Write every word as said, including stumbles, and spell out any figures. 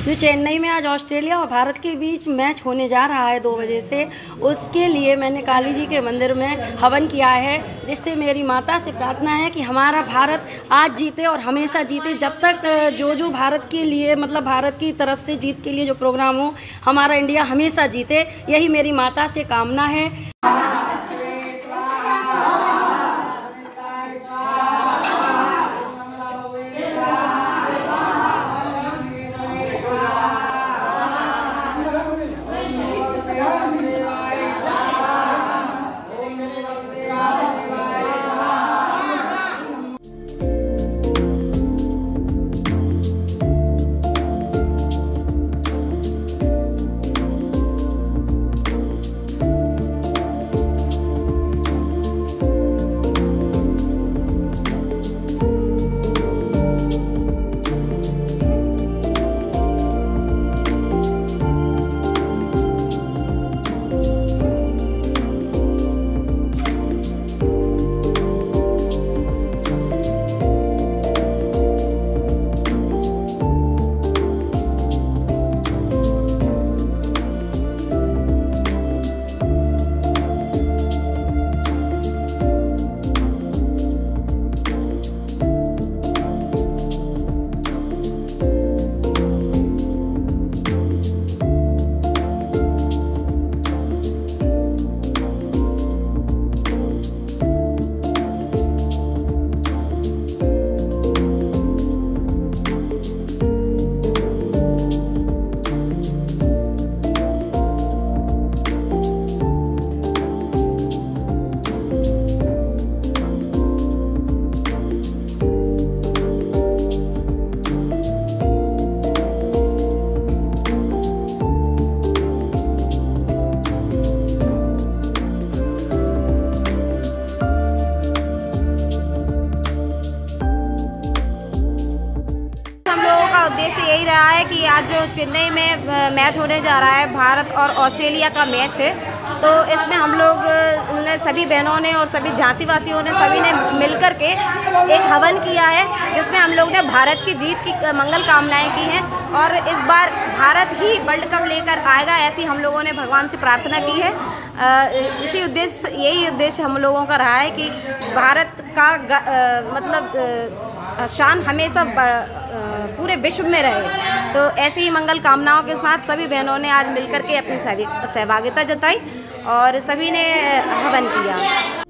जो चेन्नई में आज ऑस्ट्रेलिया और भारत के बीच मैच होने जा रहा है दो बजे से, उसके लिए मैंने काली जी के मंदिर में हवन किया है, जिससे मेरी माता से प्रार्थना है कि हमारा भारत आज जीते और हमेशा जीते। जब तक जो जो भारत के लिए मतलब भारत की तरफ से जीत के लिए जो प्रोग्राम हो, हमारा इंडिया हमेशा जीते, यही मेरी माता से कामना है। उद्देश्य यही रहा है कि आज जो चेन्नई में मैच होने जा रहा है, भारत और ऑस्ट्रेलिया का मैच है, तो इसमें हम लोग ने सभी बहनों ने और सभी झांसी वासियों ने सभी ने मिलकर के एक हवन किया है, जिसमें हम लोग ने भारत की जीत की मंगल कामनाएं की हैं और इस बार भारत ही वर्ल्ड कप लेकर आएगा, ऐसी हम लोगों ने भगवान से प्रार्थना की है। इसी उद्देश्य यही उद्देश्य हम लोगों का रहा है कि भारत का आ, मतलब शान हमेशा पूरे विश्व में रहे। तो ऐसी ही मंगल कामनाओं के साथ सभी बहनों ने आज मिलकर के अपनी सहभागिता जताई और सभी ने हवन किया।